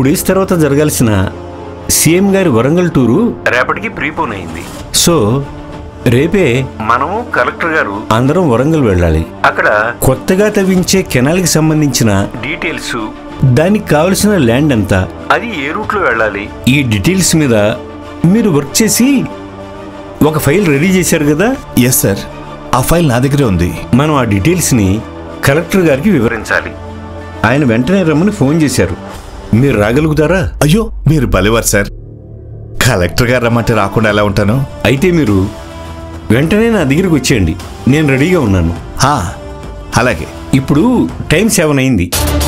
Days తర్వాత జరగాల్సిన CM గారి వరంగల్ టూరు రేపటికి ప్రీపోన్ అయింది. సో రేపే మనము కలెక్టర్ గారు అందరం వరంగల్ వెళ్ళాలి. అక్కడ కొత్తగా తవ్వించే కెనాల్కి సంబంధించిన డీటెయిల్స్, దానికి కావలసిన ల్యాండ్ ఎంత, అది ఏ రూట్లో వెళ్ళాలి, ఈ డీటెయిల్స్ మీద మీరు వర్క్ చేసి ఒక ఫైల్ రెడీ చేశారు కదా? ఎస్ సార్, ఆ ఫైల్ నా దగ్గరే ఉంది. మనం ఆ డీటెయిల్స్ని కలెక్టర్ గారికి వివరించాలి. ఆయన వెంటనే రమ్మని ఫోన్ చేశారు. మీరు రాగలుగుతారా? అయ్యో, మీరు భలేవారు సార్. కలెక్టర్ గారు రమ్మంటే రాకుండా ఎలా ఉంటాను? అయితే మీరు వెంటనే నా దగ్గరికి వచ్చేయండి, నేను రెడీగా ఉన్నాను. అలాగే. ఇప్పుడు టైం 7 అయింది.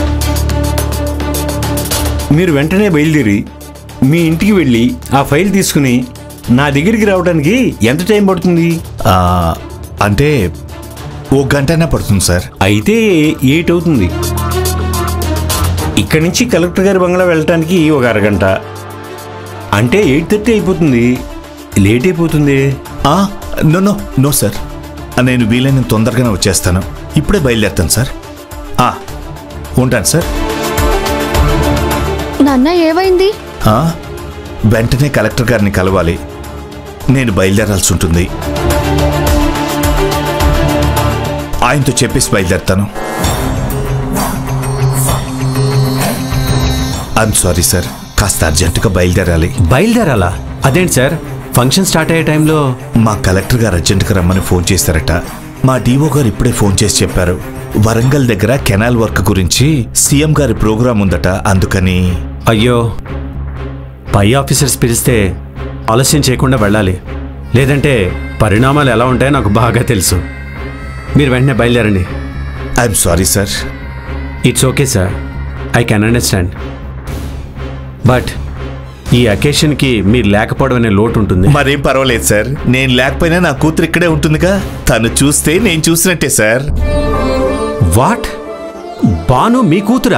మీరు వెంటనే బయలుదేరి మీ ఇంటికి వెళ్ళి ఆ ఫైల్ తీసుకుని నా దగ్గరికి రావడానికి ఎంత టైం పడుతుంది? అంటే 1 గంటనే పడుతుంది సార్. అయితే 8 అవుతుంది. ఇక్కడి నుంచి కలెక్టర్ గారి బంగ్లా వెళ్ళటానికి 1 అరగంట, అంటే 8:30 అయిపోతుంది. లేట్ అయిపోతుంది. నో సార్, నేను వీలైన తొందరగానే వచ్చేస్తాను. ఇప్పుడే బయలుదేరుతాను సార్. ఉంటాను సార్. నాన్న ఏమైంది? వెంటనే కలెక్టర్ గారిని కలవాలి. నేను బయలుదేరాల్సి ఉంటుంది. ఆయనతో చెప్పేసి బయలుదేరుతాను. ఐఎమ్ సారీ సార్, కాస్త అర్జెంటుగా బయలుదేరాలి. బయలుదేరాలా? అదేంటి సార్, ఫంక్షన్ స్టార్ట్ అయ్యే టైంలో మా కలెక్టర్ గారు అర్జెంటుగా రమ్మని ఫోన్ చేశారట. మా డిఓ గారు ఇప్పుడే ఫోన్ చేసి చెప్పారు. వరంగల్ దగ్గర కెనాల్ వర్క్ గురించి సీఎం గారి ప్రోగ్రాం ఉందట, అందుకని. అయ్యో, పై ఆఫీసర్స్ పిలిస్తే ఆలస్యం చేయకుండా వెళ్ళాలి, లేదంటే పరిణామాలు ఎలా ఉంటాయో నాకు బాగా తెలుసు. మీరు వెంటనే బయలుదేరండి. I'm sorry sir. It's okay sir, I can understand. But ఈ అకేషన్కి మీరు లేకపోవడం అనే లోటు ఉంటుంది. మరేం పర్వాలేదు సార్, నేను లేకపోయినా నా కూతురు ఇక్కడే ఉంటుందిగా. తను చూస్తే నేను చూసినట్టే సార్. వాట్? బాను మీ కూతురా?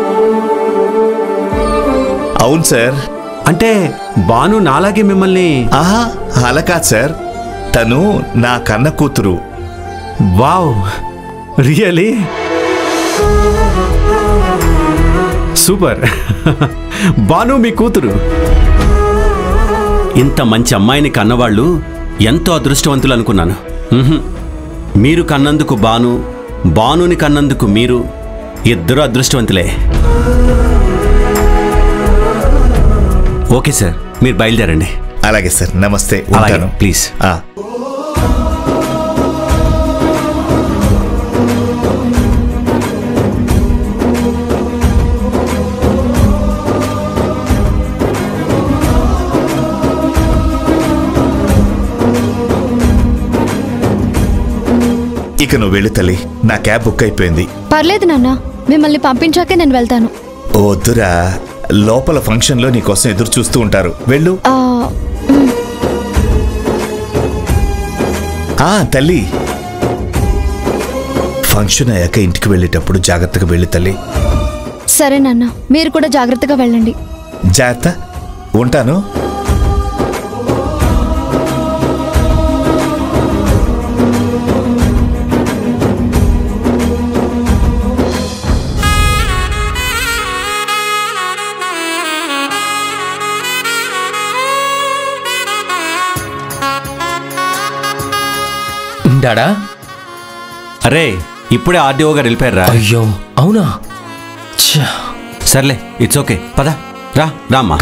అవును సార్. అంటే బాను నాలాగే మిమ్మల్ని? అలా కాదు సార్, తను నా కన్న కూతురు. Wow, really super. బాను మీ కూతురు. ఇంత మంచి అమ్మాయిని కన్నవాళ్ళు ఎంతో అదృష్టవంతులు అనుకున్నాను. మీరు కన్నందుకు బాను, బానుని కన్నందుకు మీరు, ఇద్దరు అదృష్టవంతులే. ఓకే సార్, మీరు బయలుదేరండి. అలాగే సార్, నమస్తే. ప్లీజ్. ఇక నువ్వు వెళ్ళు తల్లి, నా క్యాబ్ బుక్ అయిపోయింది. పర్లేదు నాన్న, మిమ్మల్ని పంపించాకే నేను వెళ్తాను. వద్దురా, లోపల ఫంక్షన్లో నీకోసం ఎదురు చూస్తూ ఉంటారు. వెళ్ళు. తల్లి, ఫంక్షన్ అయ్యాక ఇంటికి వెళ్ళేటప్పుడు జాగ్రత్తగా వెళ్ళు తల్లి. సరే నాన్న, మీరు కూడా జాగ్రత్తగా వెళ్ళండి. జాగ్రత్త. ఉంటాను. డాడా, అరే ఇప్పుడే ఆర్డీఓ గారు వెళ్ళిపోయారా? అయ్యో అవునా? సర్లే, ఇట్స్ ఓకే, పద. రామ్మా.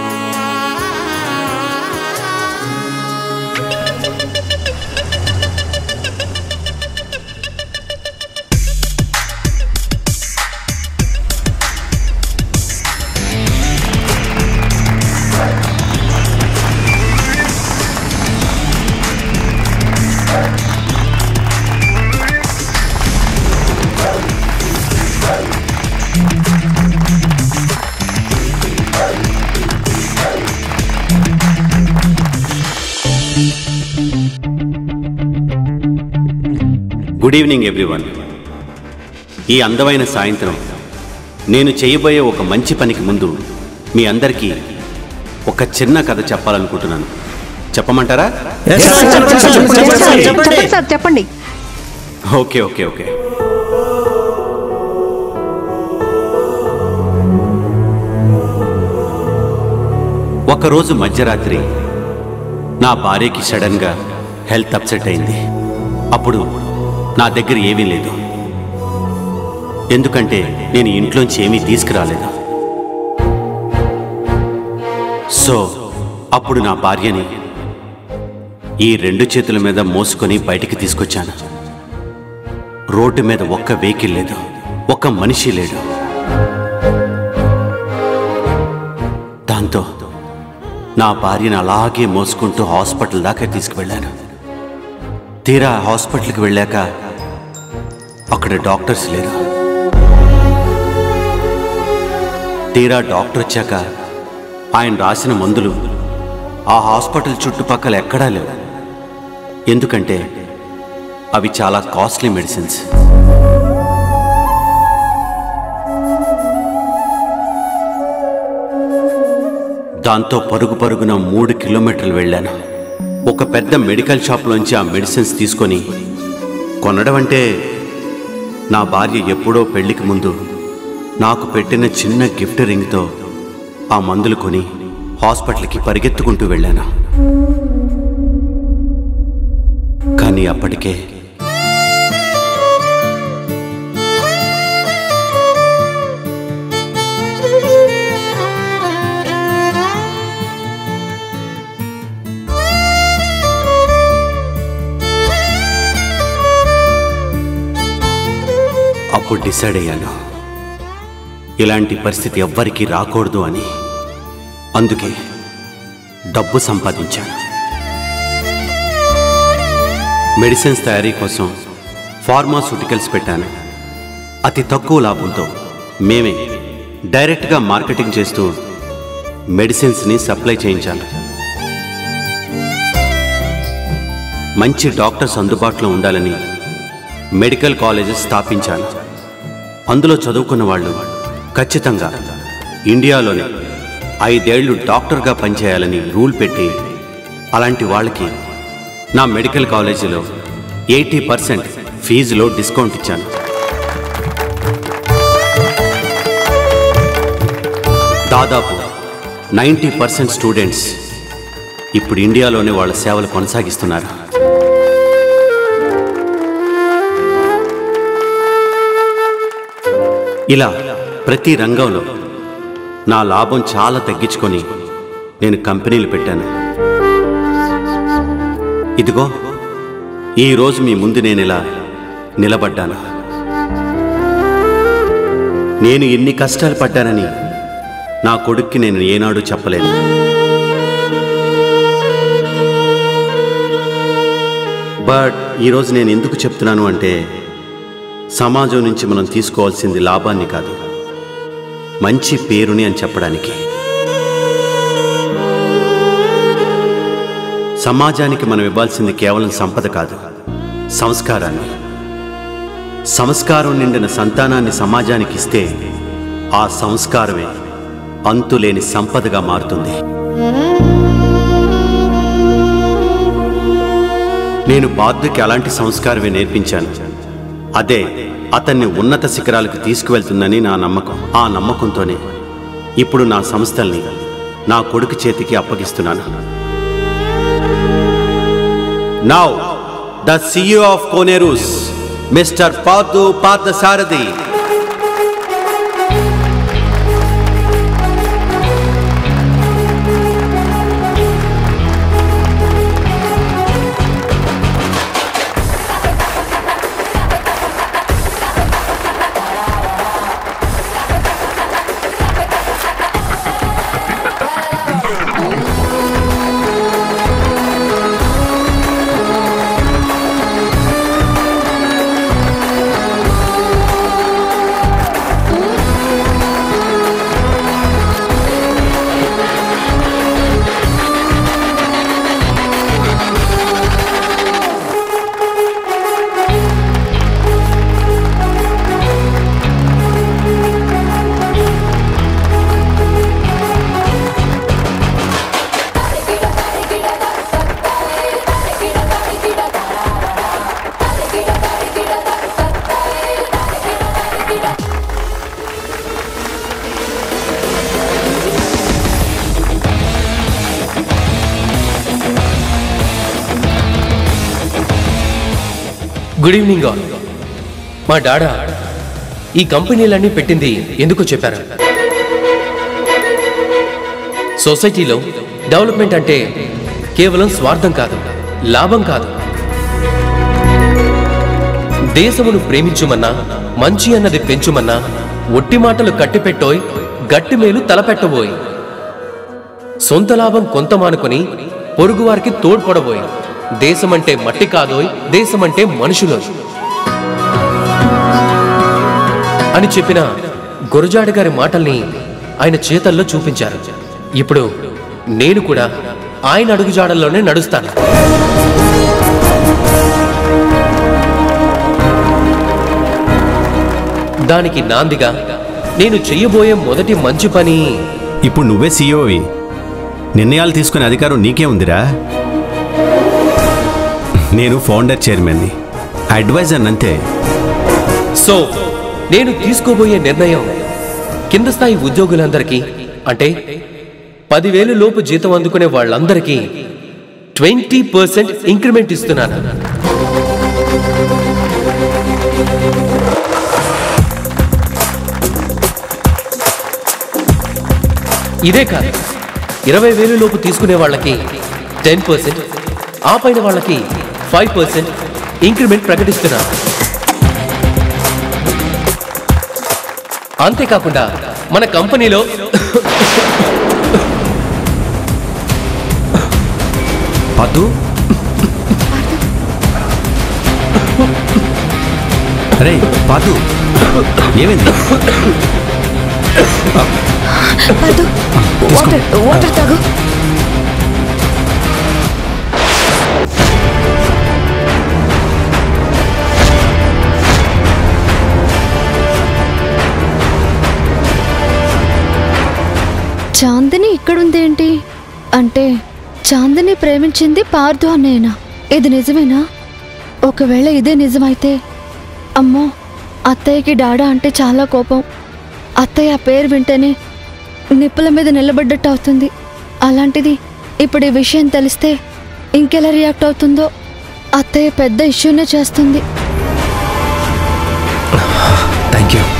Good evening everyone. ఈ అందమైన సాయంత్రం నేను చేయబోయే ఒక మంచి పనికి ముందు మీ అందరికీ ఒక చిన్న కథ చెప్పాలనుకుంటున్నాను. చెప్పమంటారా? చెప్పండి. Okay okay okay. ఒకరోజు మధ్యరాత్రి నా భార్యకి సడన్గా హెల్త్ అప్సెట్ అయింది. అప్పుడు నా దగ్గర ఏమీ లేదు, ఎందుకంటే నేను ఇంట్లోంచి ఏమీ తీసుకురాలేదు. సో అప్పుడు నా భార్యని ఈ 2 చేతుల మీద మోసుకొని బయటికి తీసుకొచ్చాను. రోడ్డు మీద ఒక్క వెహికల్ లేదు, ఒక్క మనిషి లేడు. దాంతో నా భార్యను అలాగే మోసుకుంటూ హాస్పిటల్ దాకా తీసుకువెళ్ళాను. తీరా హాస్పిటల్కి వెళ్ళాక అక్కడ డాక్టర్స్ లేరు. తీరా డాక్టర్ వచ్చాక ఆయన రాసిన మందులు ఆ హాస్పిటల్ చుట్టుపక్కల ఎక్కడా లేవు, ఎందుకంటే అవి చాలా కాస్ట్లీ మెడిసిన్స్. దాంతో పరుగు పరుగున 3 కిలోమీటర్లు వెళ్ళాను. ఒక పెద్ద మెడికల్ షాప్లోంచి ఆ మెడిసిన్స్ తీసుకొని కొనడం అంటే నా భార్య ఎప్పుడో పెళ్లికి ముందు నాకు పెట్టిన చిన్న గిఫ్ట్ రింగ్తో ఆ మందులు కొని హాస్పిటల్కి పరిగెత్తుకుంటూ వెళ్ళాను. కానీ అప్పటికే అప్పుడు డిసైడ్ అయ్యాను, ఇలాంటి పరిస్థితి ఎవ్వరికీ రాకూడదు అని. అందుకే డబ్బు సంపాదించాను. మెడిసిన్స్ తయారీ కోసం ఫార్మాస్యూటికల్స్ పెట్టాను. అతి తక్కువ లాభంతో మేమే డైరెక్ట్గా మార్కెటింగ్ చేస్తూ మెడిసిన్స్ని సప్లై చేయించాను. మంచి డాక్టర్స్ అందుబాటులో ఉండాలని మెడికల్ కాలేజెస్ స్థాపించాను. అందులో చదువుకున్న వాళ్ళు ఖచ్చితంగా ఇండియాలోనే 5 ఏళ్లు డాక్టర్గా పనిచేయాలని రూల్ పెట్టి, అలాంటి వాళ్ళకి నా మెడికల్ కాలేజీలో 80% ఫీజులో డిస్కౌంట్ ఇచ్చాను. దాదాపు 90% స్టూడెంట్స్ ఇప్పుడు ఇండియాలోనే వాళ్ళ సేవలు కొనసాగిస్తున్నారు. ఇలా ప్రతి రంగంలో నా లాభం చాలా తగ్గించుకొని నేను కంపెనీలు పెట్టాను. ఇదిగో ఈరోజు మీ ముందు నేను ఇలా నిలబడ్డాను. నేను ఎన్ని కష్టాలు పడ్డానని నా కొడుక్కి నేను ఏనాడు చెప్పలేదు. బట్ ఈరోజు నేను ఎందుకు చెప్తున్నాను అంటే, సమాజం నుంచి మనం తీసుకోవాల్సింది లాభాన్ని కాదు, మంచి పేరుని అని చెప్పడానికి. సమాజానికి మనం ఇవ్వాల్సింది కేవలం సంపద కాదు, సంస్కారాన్ని. సంస్కారం నిండిన సంతానాన్ని సమాజానికి ఇస్తే ఆ సంస్కారమే అంతులేని సంపదగా మారుతుంది. నేను బాధ్యుకి అలాంటి సంస్కారమే నేర్పించాను. అదే అతన్ని ఉన్నత శిఖరాలకు తీసుకువెళ్తుందని నా నమ్మకం. ఆ నమ్మకంతోనే ఇప్పుడు నా సంస్థల్ని నా కొడుకు చేతికి అప్పగిస్తున్నాను. Now the CEO of Koneru's, mister Parthu Parthasarathi. Good evening all. మా డాడా ఈ కంపెనీలన్నీ పెట్టింది ఎందుకో చెప్పారు. సొసైటీలో డెవలప్మెంట్ అంటే కేవలం స్వార్థం కాదు, లాభం కాదు. దేశమును ప్రేమించుమన్నా, మంచి అన్నది పెంచుమన్నా, ఒట్టి మాటలు కట్టిపెట్టోయ్, గట్టి మేలు తలపెట్టబోయ్. సొంత లాభం కొంత మానుకొని పొరుగువారికి తోడ్పడబోయ్. దేశమంటే మట్టి కాదోయ్, దేశమంటే మనుషులు అని చెప్పిన గురజాడ గారి మాటల్ని ఆయన చేతల్లో చూపించారు. ఇప్పుడు నేను కూడా ఆయన అడుగుజాడల్లోనే నడుస్తాను. దానికి నాందిగా నేను చెయ్యబోయే మొదటి మంచి పని. ఇప్పుడు నువ్వే సీఈఓవి, నిర్ణయాలు తీసుకునే అధికారం నీకే ఉందిరా. నేను ఫౌండర్ చైర్మన్ని, అడ్వైజర్ అంతే. సో నేను తీసుకోబోయే నిర్ణయం కింద స్థాయి ఉద్యోగులందరికీ, అంటే 10,000 లోపు జీతం అందుకునే వాళ్ళందరికీ 20% ఇంక్రిమెంట్ ఇస్తున్నాను. ఇదే కాదు, 20,000 లోపు తీసుకునే వాళ్ళకి 10%, ఆ పైన వాళ్ళకి 5% ఇంక్రిమెంట్ ప్రకటిస్తున్నాను. అంతేకాకుండా మన కంపెనీలో పద్దు, అరే పద్దు, ఏమైంది? పద్దు, వాటర్ తాగు. చాందిని ఇక్కడుందేంటి? అంటే చాందిని ప్రేమించింది పార్థు అన్నయ్యనా? ఇది నిజమేనా? ఒకవేళ ఇదే నిజమైతే అమ్మో, అత్తయ్యకి డాడా అంటే చాలా కోపం. అత్తయ్య ఆ పేరు వింటేనే నిప్పుల మీద నిలబడ్డట్టు అవుతుంది. అలాంటిది ఇప్పుడు ఈ విషయం తెలిస్తే ఇంకెలా రియాక్ట్ అవుతుందో. అత్తయ్య పెద్ద ఇష్యూనే చేస్తుంది. Thank you.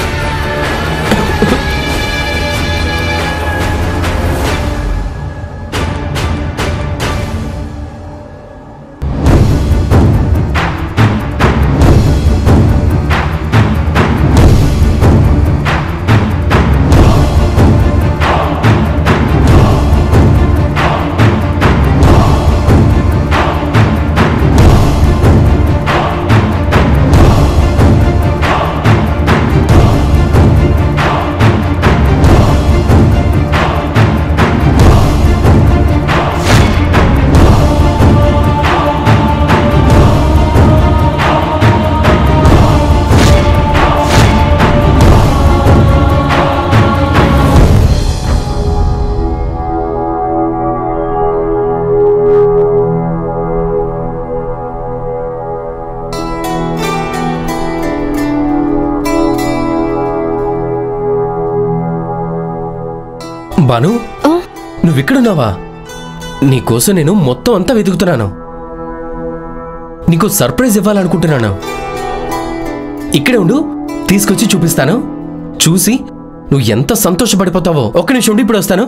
బాను, నువ్విక్కడున్నావా? నీకోసం నేను మొత్తం అంతా వెతుకుతున్నాను. నీకు సర్ప్రైజ్ ఇవ్వాలనుకుంటున్నాను. ఇక్కడే ఉండు, తీసుకొచ్చి చూపిస్తాను. చూసి నువ్వు ఎంత సంతోషపడిపోతావో. ఒక్క నిమిషం ఉండి ఇప్పుడు వస్తాను.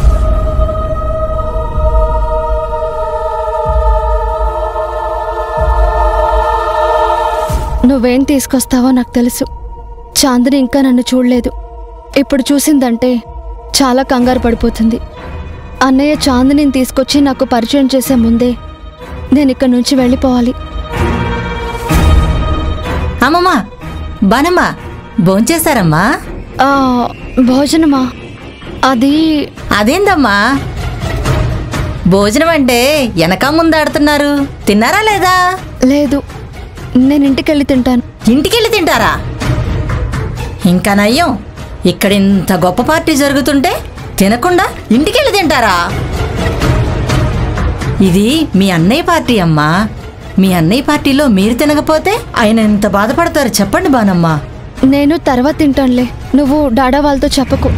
నువ్వేం తీసుకొస్తావో నాకు తెలుసు. చాందిని ఇంకా నన్ను చూడలేదు. ఇప్పుడు చూసిందంటే చాలా కంగారు పడిపోతుంది. అన్నయ్య చాందినిని తీసుకొచ్చి నాకు పరిచయం చేసే ముందే నేను ఇక్కడి నుంచి వెళ్ళిపోవాలి. అమ్మమ్మా, బానమ్మా, భోంచేశారమ్మా? భోజనమా? అదేందమ్మా భోజనం అంటే వెనక ముందాడుతున్నారు? తిన్నారా లేదా? లేదు, నేను ఇంటికెళ్ళి తింటాను. ఇంటికెళ్ళి తింటారా? ఇంకా నయ్యం, ఇక్కడ ఇంత గొప్ప పార్టీ జరుగుతుంటే తినకుండా ఇంటికెళ్ళి తింటారా? ఇది మీ అన్నయ్య పార్టీ అమ్మా. మీ అన్నయ్య పార్టీలో మీరు తినకపోతే ఆయన ఎంత బాధపడతారు చెప్పండి బానమ్మా. నేను తర్వాత తింటానులే, నువ్వు డాడా వాళ్ళతో చెప్పకు.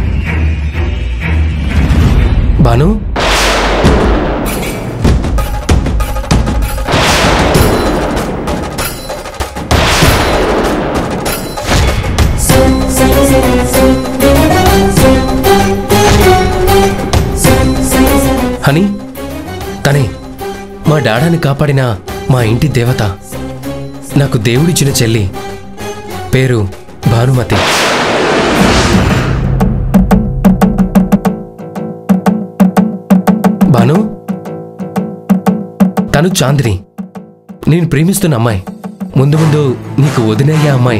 బాను, తనే మా డాడాని కాపాడిన మా ఇంటి దేవత. నాకు దేవుడిచ్చిన చెల్లి, పేరు భానుమతి. భాను, తను చాందిని, నేను ప్రేమిస్తున్న అమ్మాయి. ముందు ముందు నీకు వదినయ్యే అమ్మాయి.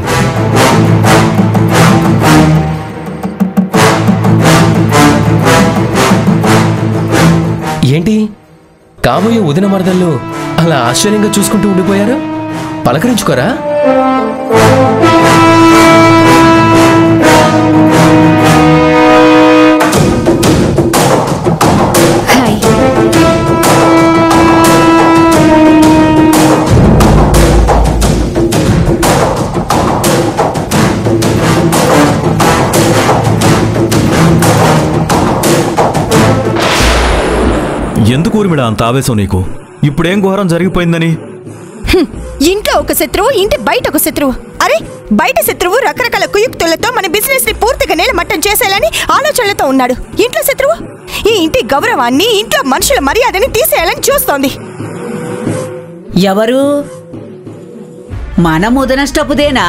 ఏంటి కాబోయే వదిన మరదళ్ళు అలా ఆశ్చర్యంగా చూసుకుంటూ ఉండిపోయారు? పలకరించుకోరా? హాయ్. ఎందుకు ఊర్మిళ అంత ఆవేశం నీకు? ఇప్పుడేం ఘోరం జరిగిపోయిందని? ఇంట్లో ఒక శత్రువు, ఇంటి బయట ఒక శత్రువు. అరే, బయట శత్రువు రకరకాల కుయుక్తులతో మన బిజినెస్ ని పూర్తిగా నేలమట్టం చేసేయాలని ఆలోచనలతో ఉన్నాడు. ఇంట్లో శత్రువు ఈ ఇంటి గౌరవాన్ని, ఇంట్లో మనుషుల మర్యాదని తీసేయాలని చూస్తోంది. ఎవరు? మన ముదనష్టపుదేనా?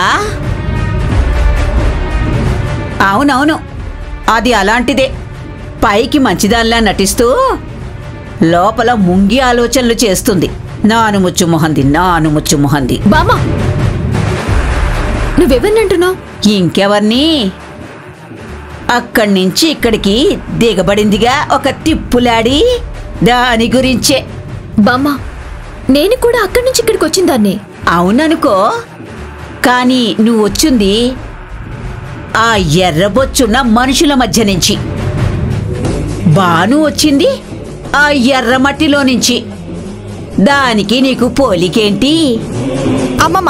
అవునవును, అది అలాంటిదే. పైకి మంచిదాల్లా నటిస్తూ లోపల ముంగి ఆలోచనలు చేస్తుంది. నానుముచ్చు మొహంది. బామా, నువ్వెవరినంటున్నావు? ఇంకెవర్ని? అక్కడి నుంచి ఇక్కడికి దిగబడిందిగా ఒక తిప్పులాడి, దాని గురించే. బామా, నేను కూడా అక్కడి నుంచి ఇక్కడికి వచ్చిందాన్ని. అవుననుకో, కానీ నువ్వు వచ్చింది ఆ ఎర్రబొచ్చున్న మనుషుల మధ్య నుంచి. బాను వచ్చింది ఆ ఎర్రమట్టిలో నుంచి. దానికి నీకు పోలికేంటి? అమ్మమ్మ,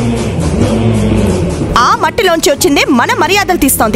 ఆ మట్టిలోంచి వచ్చిందే మన మర్యాదలు తీస్తోంది.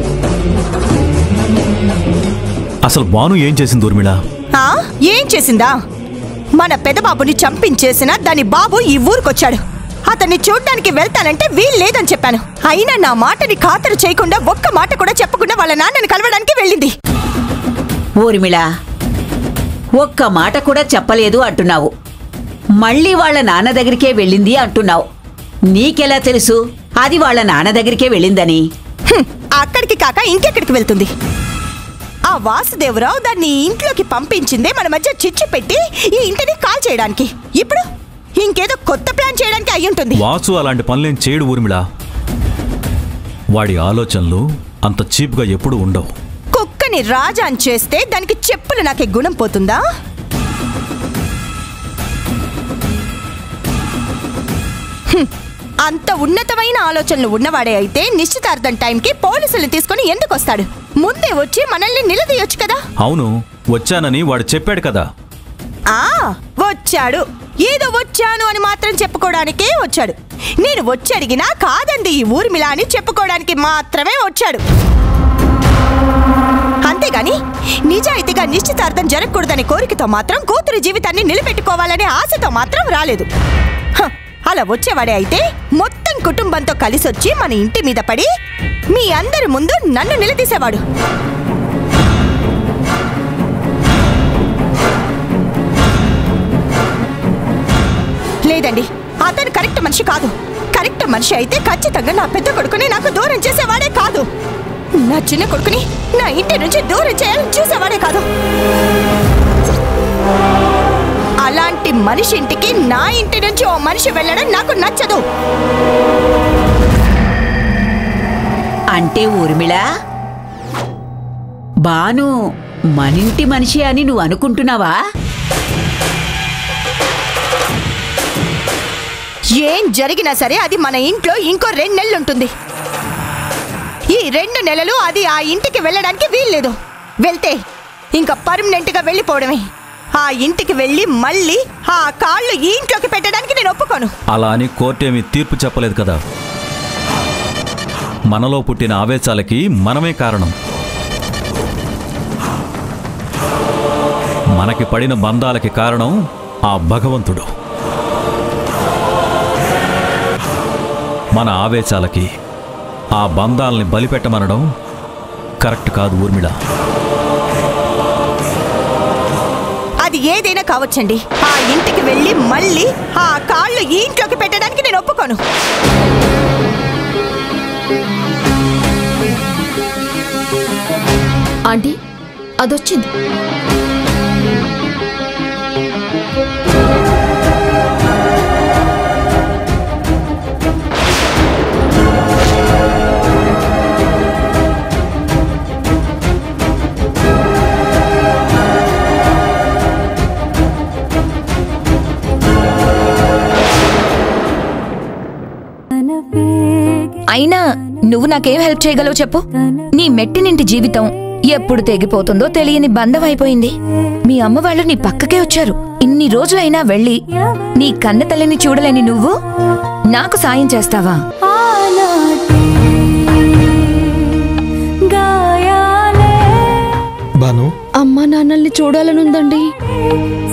అసలు బాను ఏం చేసింది ఊర్మిళ? ఏం చేసిందా? మన పెదబాబుని చంపించేసిన దాని బాబు ఈ ఊరికొచ్చాడు. అతన్ని చూడ్డానికి వెళ్తానంటే వీల్లేదని చెప్పాను. అయినా నా మాటని ఖాతరు చేయకుండా, ఒక్క మాట కూడా చెప్పకుండా వాళ్ళ నాన్నని కలవడానికి వెళ్ళింది. ఊర్మిళ, ఒక్క మాట కూడా చెప్పలేదు అంటున్నావు. మళ్ళీ వాళ్ళ నాన్న దగ్గరికే వెళ్ళింది అంటున్నావు. నీకెలా తెలుసు అది వాళ్ళ నాన్న దగ్గరికే వెళ్ళిందని? అక్కడికి కాక ఇంకెక్కడికి వెళ్తుంది? ఆ వాసుదేవరావు దాన్ని ఇంట్లోకి పంపించిందే మన మధ్య చిచ్చు పెట్టి ఈ ఇంటిని కాల్ చేయడానికి. ఇప్పుడు ఇంకేదో కొత్త ప్లాన్ చేయడానికి అయ్యుంటుంది. వాసు అలాంటి పనులేం చేయడు ఊర్మిళ. వాడి ఆలోచనలు అంత చీప్గా ఎప్పుడు ఉండవు. కుక్కని రాజాన్ చేస్తే దానికి చెప్పులు నాకే గుణం పోతుందా? అంత ఉన్నతమైన ఆలోచనలు ఉన్నవాడే అయితే నిశ్చితార్థం టైంకి పోలీసులు తీసుకొని ఎందుకు వస్తాడు? ముందే వచ్చి మనల్ని నిలదీయొచ్చు కదా. అవును, వచ్చానని వాడు చెప్పాడు కదా. వచ్చాడు. ఏదో వచ్చాను అని మాత్రం చెప్పుకోవడానికే వచ్చాడు. నేను వచ్చి అడిగినా కాదండి ఈ ఊర్మిళ అని చెప్పుకోవడానికి మాత్రమే వచ్చాడు. అంతేగాని నిజాయితీగా నిశ్చితార్థం జరగకూడదనే కోరికతో మాత్రం, కూతురు జీవితాన్ని నిలబెట్టుకోవాలనే ఆశతో మాత్రం రాలేదు. అలా వచ్చేవాడే అయితే మొత్తం కుటుంబంతో కలిసొచ్చి మన ఇంటి మీద పడి మీ అందరి ముందు నన్ను నిలదీసేవాడు. లేదండి, అతను కరెక్ట్ మనిషి కాదు. కరెక్ట్ మనిషి అయితే ఖచ్చితంగా నా పెద్ద కొడుకుని నాకు దూరం చేసేవాడే కాదు. నా చిన్న కొడుకుని నా ఇంటి నుంచి దూరం చేయాలని చూసేవాడే కాదు. అలాంటి మనిషి ఇంటికి నా ఇంటి నుంచి ఓ మనిషి వెళ్ళడం నాకు నచ్చదు. అంటే ఊర్మిళ, బాను మనింటి మనిషి అని నువ్వు అనుకుంటున్నావా? ఏం జరిగినా సరే అది మన ఇంట్లో ఇంకో 2 నెలలు ఉంటుంది. ఈ 2 నెలలు అది ఆ ఇంటికి వెళ్ళడానికి వీల్లేదు. వెళ్తే ఇంకా పర్మనెంట్ గా వెళ్ళిపోవడమే. ఆ ఇంటికి వెళ్ళి మళ్ళీ ఆ కాళ్ళు ఈ ఇంట్లోకి పెట్టడానికి నేను ఒప్పుకోను. అలా అని కోర్టేమీ తీర్పు చెప్పలేదు కదా. మనలో పుట్టిన ఆవేశాలకి మనమే కారణం. మనకి పడిన బంధాలకి కారణం ఆ భగవంతుడు. మన ఆవేశాలకి ఆ బంధాలని బలిపెట్టమనడం కరెక్ట్ కాదు ఊర్మిళ. అది ఏదైనా కావచ్చండి. ఆ ఇంటికి వెళ్ళి మళ్ళీ ఆ కాళ్ళు ఈ ఇంట్లోకి పెట్టడానికి నేను ఒప్పుకోను. ఆంటీ అదొచ్చింది. అయినా నువ్వు నాకేం హెల్ప్ చేయగలవు చెప్పు? నీ మెట్టినింటి జీవితం ఎప్పుడు తెగిపోతుందో తెలియని బంధం అయిపోయింది. మీ అమ్మ వాళ్ళు నీ పక్కకే వచ్చారు. ఇన్ని రోజులైనా వెళ్ళి నీ కన్న తల్లిని చూడలేని నువ్వు నాకు సాయం చేస్తావా? అమ్మా నాన్నల్ని చూడాలనుందండి.